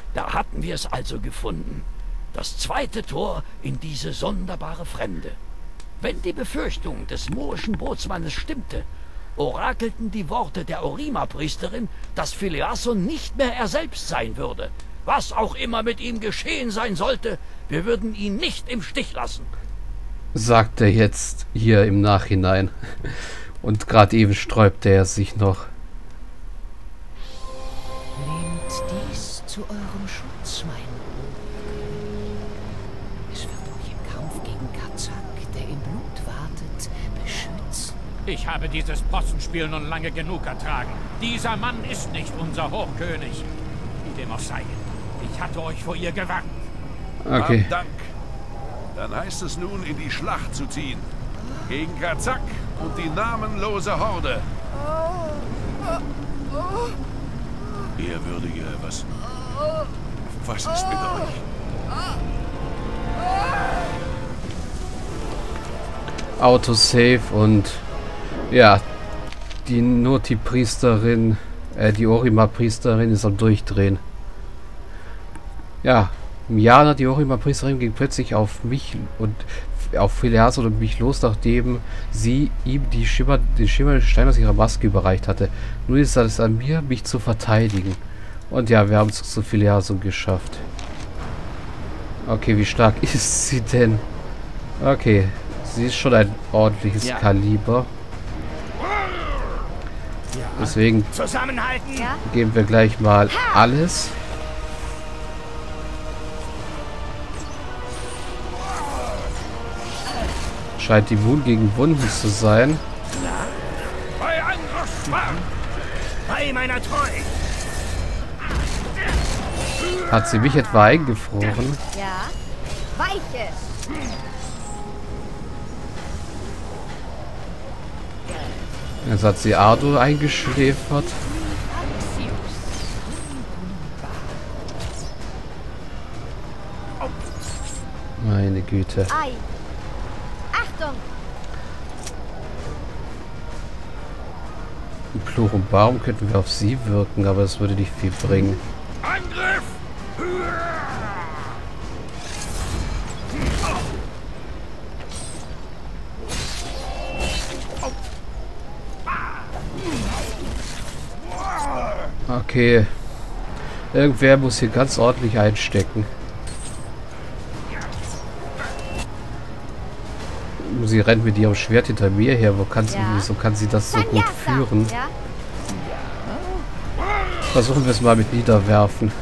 Da hatten wir es also gefunden. Das zweite Tor in diese sonderbare Fremde. Wenn die Befürchtung des moorischen Bootsmannes stimmte, orakelten die Worte der Orima-Priesterin, dass Phileason nicht mehr er selbst sein würde. Was auch immer mit ihm geschehen sein sollte, wir würden ihn nicht im Stich lassen. Sagt er jetzt hier im Nachhinein. Und gerade eben sträubte er sich noch. Nehmt dies zu eurem Schutz, mein Bruder. Es wird euch im Kampf gegen Karzak, der im Blut wartet, beschützen. Ich habe dieses Possenspiel nun lange genug ertragen. Dieser Mann ist nicht unser Hochkönig. Wie dem auch sei. Ich hatte euch vor ihr gewarnt. Okay. Dank. Dann heißt es nun, in die Schlacht zu ziehen. Gegen Karzak und die namenlose Horde. Ehrwürdige, was ist mit euch? Autosave und ja, die Noti-Priesterin, die Orima-Priesterin ist am Durchdrehen. Ja, Miana, die Orima-Priesterin, ging plötzlich auf mich und auf Phileason und mich los, nachdem sie ihm den schimmernden Stein aus ihrer Maske überreicht hatte. Nun ist es an mir, mich zu verteidigen. Und ja, wir haben es zu Phileason geschafft. Okay, wie stark ist sie denn? Okay, sie ist schon ein ordentliches Kaliber. Deswegen geben wir gleich mal alles. Scheint immun gegen Wunden zu sein. Bei Angriff schwach! Bei meiner Treu! Hat sie mich etwa eingefroren? Ja. Weiche! Jetzt hat sie Ardo eingeschläfert. Meine Güte. Ei. Achtung! Ein Pluch und Baum könnten wir auf sie wirken, aber es würde nicht viel bringen. Angriff! Okay. Irgendwer muss hier ganz ordentlich einstecken. Sie rennt mit ihrem Schwert hinter mir her. Wieso kann sie das so gut führen? Ja? Versuchen wir es mal mit Niederwerfen.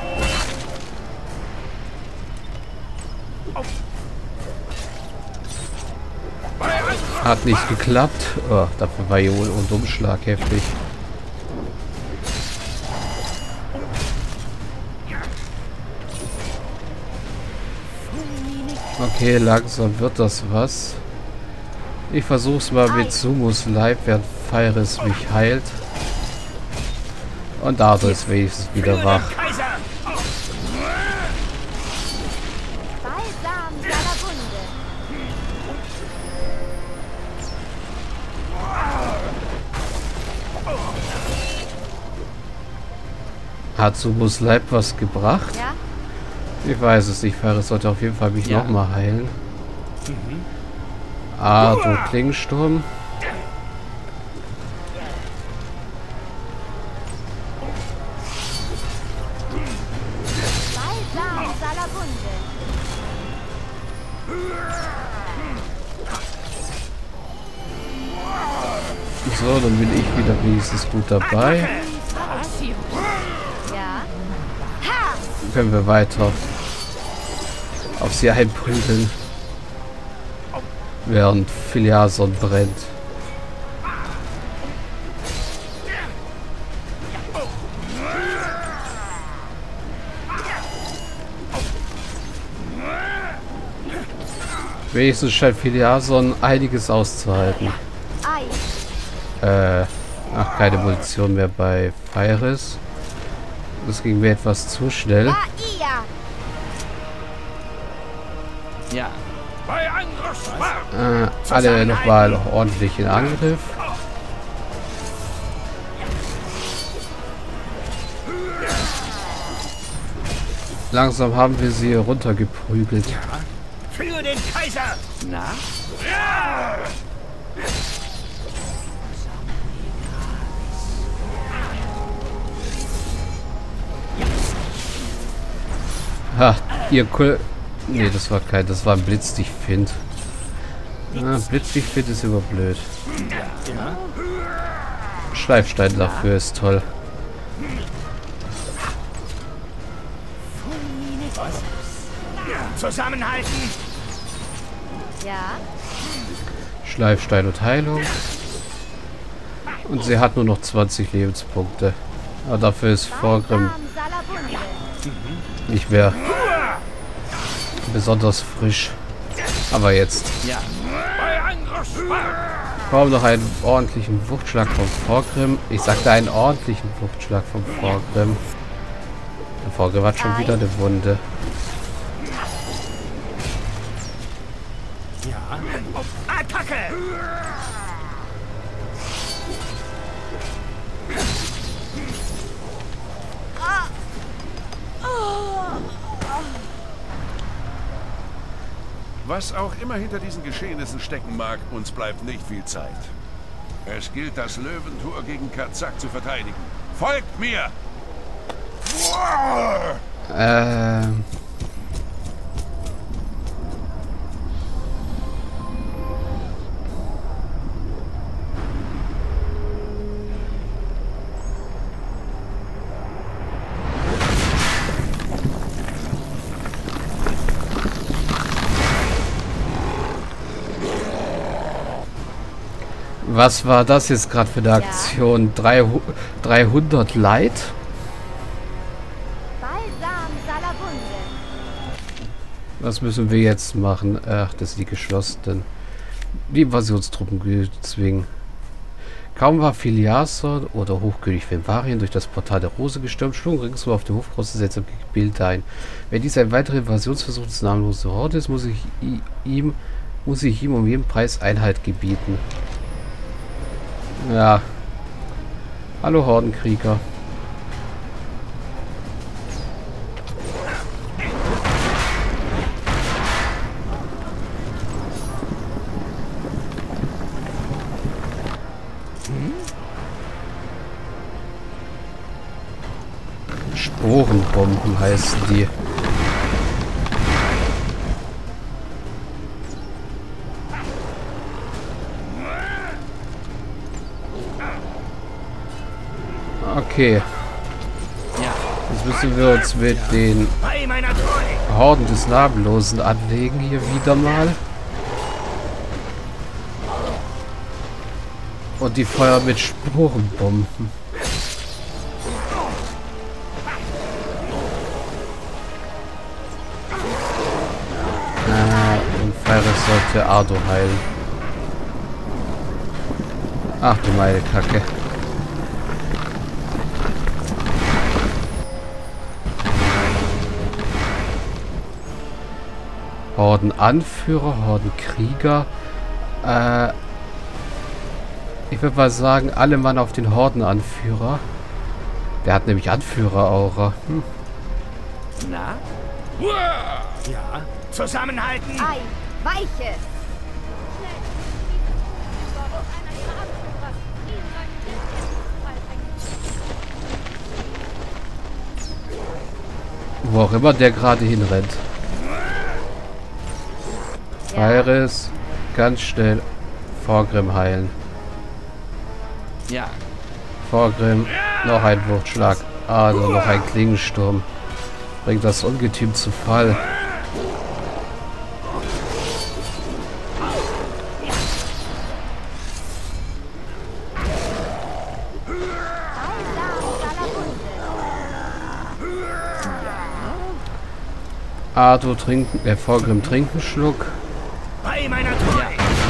Hat nicht geklappt. Oh, dafür war ihr Umschlag heftig. Okay, langsam wird das was. Ich versuch's mal mit Sumus Leib, während Feiris mich heilt. Und Ardo ist wenigstens wieder wach. Balsam seiner Wunde. Hat Sumus Leib was gebracht? Ja? Ich weiß es nicht. Feiris sollte auf jeden Fall mich nochmal heilen. Ardo Klingensturm. Balsam seiner Wunde. So, dann bin ich wieder wenigstens gut dabei. Ja? Dann können wir weiter auf sie einprügeln, während Phileason brennt. Wenigstens scheint Phileason einiges auszuhalten. Ei. Ach, keine Munition mehr bei Feiris. Das ging mir etwas zu schnell. Ia. Ja. Bei Angriff schwach! Alle nochmal ordentlich in Angriff. Langsam haben wir sie runtergeprügelt. Für den Kaiser! Na? Ha, ihr Nee, das war kein, das war ein Blitzdichtfind. Blitzdichtfind ist immer blöd. Schleifstein dafür ist toll. Zusammenhalten! Ja. Schleifstein und Heilung. Und sie hat nur noch 20 Lebenspunkte. Aber dafür ist Vorgrim Balsam Salabunde. nicht mehr besonders frisch. Aber jetzt. Ja. Kaum noch einen ordentlichen Wuchtschlag vom Vorgrim. Ich sagte einen ordentlichen Wuchtschlag vom Vorgrim. Der Vorgrim hat schon wieder eine Wunde. Attacke! Was auch immer hinter diesen Geschehnissen stecken mag, uns bleibt nicht viel Zeit. Es gilt, das Löwentor gegen Karzak zu verteidigen. Folgt mir! Was war das jetzt gerade für eine Aktion? 300 Leid? Balsam Salabunde. Was müssen wir jetzt machen? Ach, das sind die geschlossenen. Die Invasionstruppen zwingen. Kaum war Filiason oder Hochkönig Fenvarien durch das Portal der Rose gestürmt, schlugen ringsum auf dem Hof große seltsame Gebilde ein. Wenn dies ein weiterer Invasionsversuch des namenlosen Horde ist, muss ich ihm um jeden Preis Einhalt gebieten. Ja. Hallo Hordenkrieger. Sporenbomben heißen die. Okay. Jetzt müssen wir uns mit den Horden des Namenlosen anlegen hier wieder mal. Und die Feuer mit Sporenbomben. Und Feiris sollte Ardo heilen. Ach du meine Kacke. Hordenanführer, Hordenkrieger. Ich würde mal sagen, alle Mann auf den Hordenanführer. Der hat nämlich Anführer-Aura. Na? Ja, zusammenhalten! Ei, weiche. Wo auch immer der gerade hinrennt. Feiris, ganz schnell Vorgrim heilen. Ja. Vorgrim, noch ein Wuchtschlag. Also noch ein Klingensturm. Bringt das Ungetüm zu Fall. Ardo trinken, Vorgrim trinken einen Schluck. Bei meiner Treue!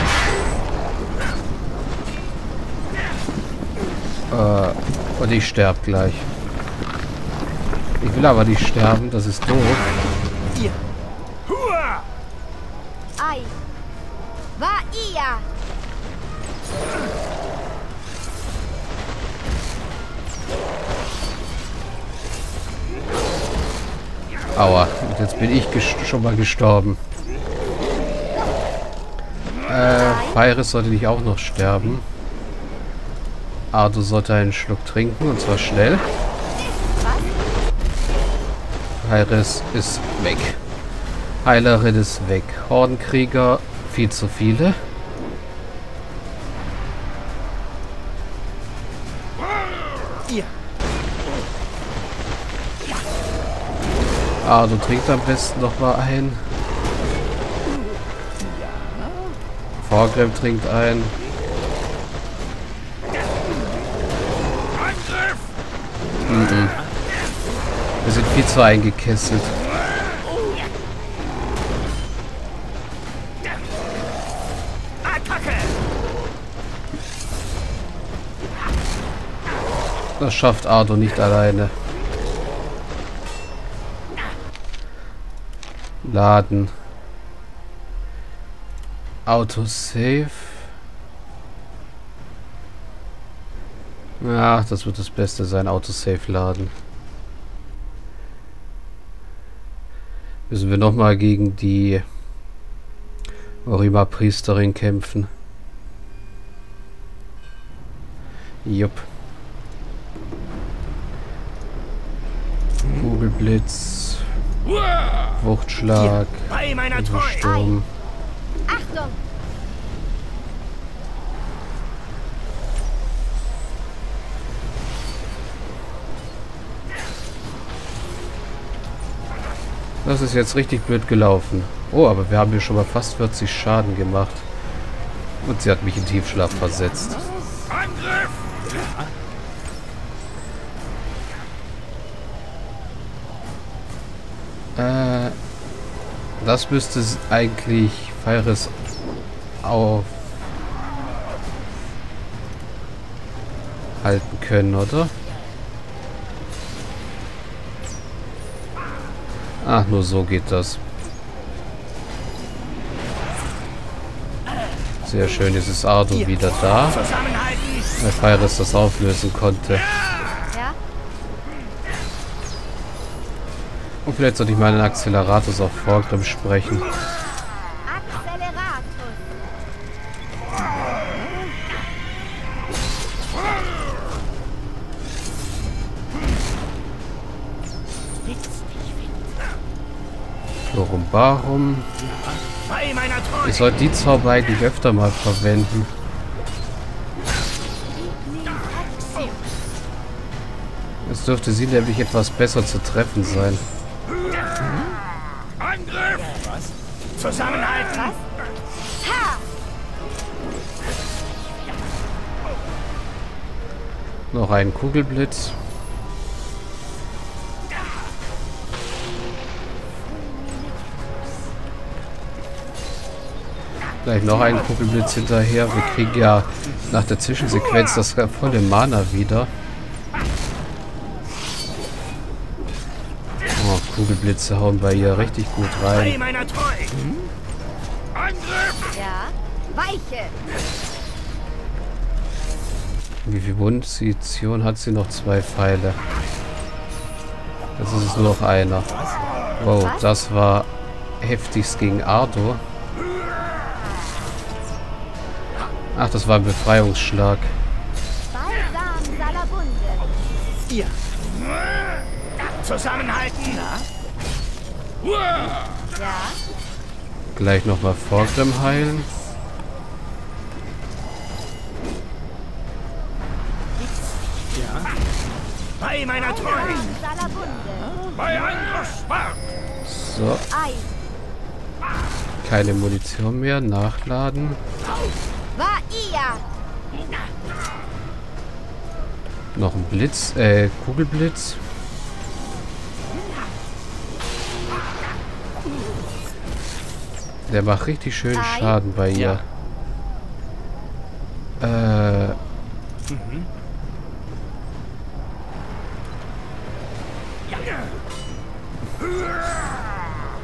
Und ich sterbe gleich. Ich will aber nicht sterben, das ist doof. Hua! Ei. War ihr. Aua, und jetzt bin ich schon mal gestorben. Pyrrhus sollte nicht auch noch sterben. Ardo sollte einen Schluck trinken, und zwar schnell. Pyrrhus ist weg. Heilerin ist weg. Hordenkrieger, viel zu viele. Ardo trinkt am besten noch mal ein. Vorgrim trinkt ein. Wir sind viel zu eingekesselt. Das schafft Ardo nicht alleine. Laden. Autosave. Ja, das wird das Beste sein, Autosave laden. Müssen wir nochmal gegen die Orima-Priesterin kämpfen. Jupp. Kugelblitz. Wuchtschlag. Sturm. Achtung! Das ist jetzt richtig blöd gelaufen. Oh, aber wir haben hier schon mal fast 40 Schaden gemacht. Und sie hat mich in Tiefschlaf versetzt. Angriff! Das müsste eigentlich Pyrrhus aufhalten können, oder? Ach, nur so geht das. Sehr schön, jetzt ist Ardo wieder da. Weil Pyrrhus das auflösen konnte. Ja? Und vielleicht sollte ich meinen Acceleratus auf Vorgrim sprechen. Acceleratus. Florumbarum. Ich sollte die Zauber eigentlich öfter mal verwenden. Jetzt dürfte sie nämlich etwas besser zu treffen sein. Angriff! Zusammenhalten! Noch ein Kugelblitz. Gleich noch einen Kugelblitz hinterher. Wir kriegen ja nach der Zwischensequenz das volle Mana wieder. Oh, Kugelblitze hauen bei ihr richtig gut rein. Angriff! Ja? Weiche! Wie viel Munition hat sie? Noch 2 Pfeile. Jetzt ist es nur noch einer. Wow, das war heftigst gegen Ardo. Ach, das war ein Befreiungsschlag. Balsam Salabunde. Ihr! Zusammenhalten! Ja? Gleich nochmal Vorgrim heilen. Bei meiner Treue! Salabunde. Bei Angriff Spark! So, Ei. keine Munition mehr. Nachladen. War ihr! Noch ein Blitz, Kugelblitz. Der macht richtig schön Schaden bei ihr.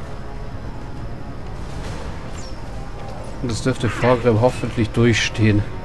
Und das dürfte Vorgrim hoffentlich durchstehen.